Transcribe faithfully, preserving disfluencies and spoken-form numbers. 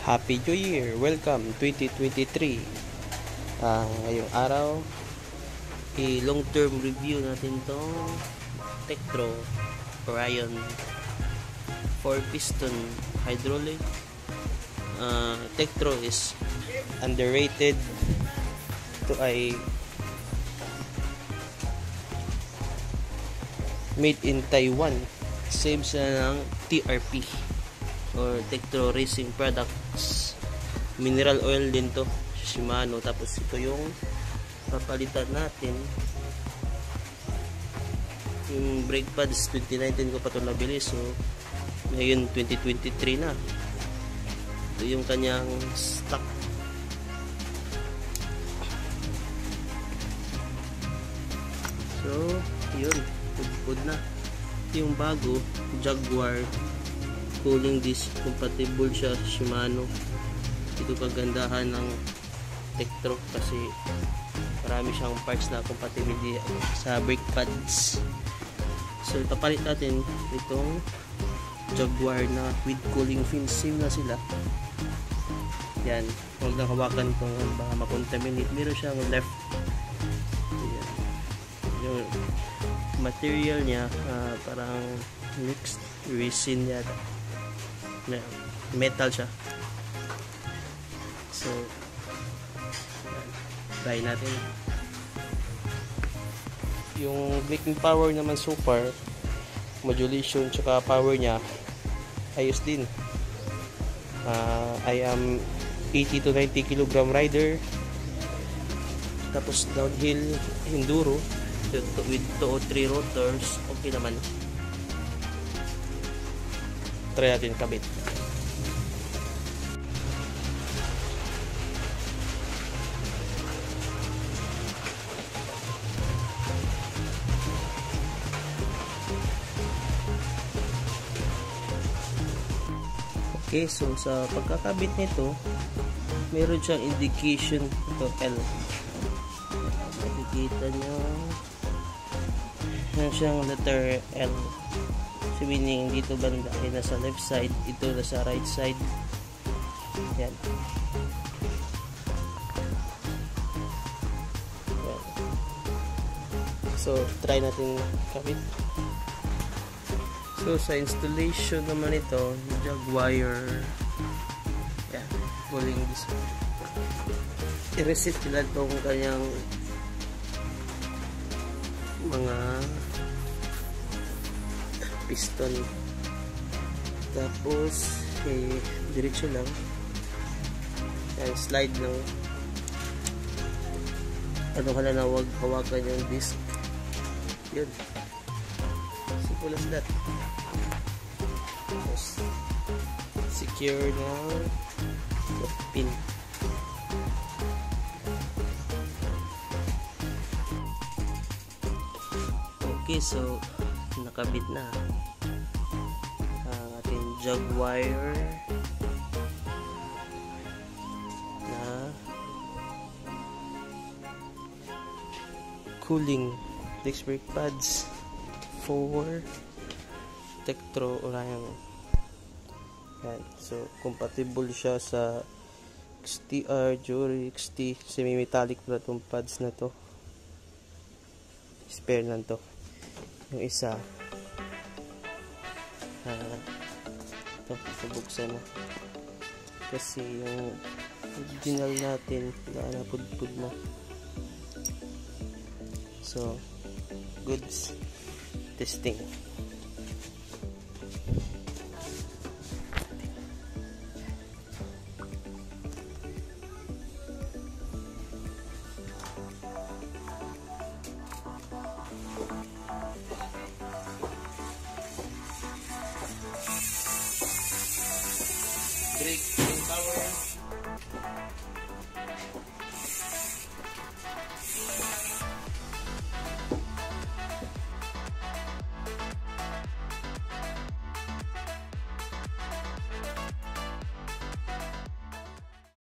Happy New Year! Welcome twenty twenty-three. Uh, ngayong araw, i-long term review natin tong Tektro Orion four piston hydraulic. uh, Tektro is underrated. Ito ay made in Taiwan. Same siya ng T R P or Tektro Racing Products. Mineral oil din to, shimano. Tapos ito yung papalitan natin, yung brake pads. Twenty nineteen ko pa ito nabili, so ngayon twenty twenty-three na. Ito yung kanyang stock. So yun, pud na. Ito yung bago, Jaguar cooling disc, compatible siya Shimano. Ito kagandahan ng Tektro kasi marami siyang parts na compatibility sa brake pads. So ipapalit natin itong Jaguar na with cooling fins. Same na sila. Yan, huwag lang hawakan kung baka makontaminate. Meron siyang left. Yan. Yung material niya uh, parang mixed resin yata, metal siya. So try natin. Yung braking power naman so far, modulation tsaka power nya ayos din. uh, I am eighty to ninety kilogram rider, tapos downhill enduro with two o three rotors. Okay naman. Try natin kabit. Okay, so sa pagkakabit nito, meron siyang indication ito, L. Nakikita nyo, meron siyang letter L. So meaning dito banda ay nasa left side, ito nasa right side. Yan. Yan. So try natin kabit. So sa installation naman ito, Jaguar, yan, pulling this. I-reset nila itong kanyang mga piston. Tapos eh, diretso lang. Yan, slide lang. Ano ka na na huwag hawakan yung disc. Yun, simple as that. Tapos secure na pin. Okay, so nakabit na ang ating Jaguar na cooling disc brake pads for Tektro Orion. Yan. So compatible siya sa X T R, Jury, X T. Semi-metallic pala itong pads na to. Spare lang to. Yung isa uh, ito, pabuksan na kasi yung original natin na napudpud na. So goods testing.